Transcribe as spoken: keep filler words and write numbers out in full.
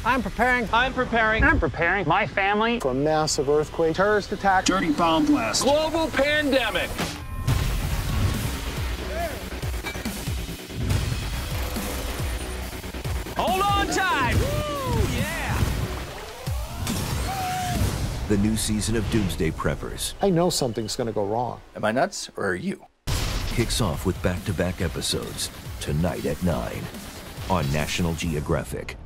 I'm preparing. I'm preparing. I'm preparing my family for a massive earthquake, terrorist attack, dirty bomb blast, global pandemic. Hold on tight. Woo, yeah. The new season of Doomsday Preppers. I know something's going to go wrong. Am I nuts, or are you? Kicks off with back-to-back episodes tonight at nine on National Geographic.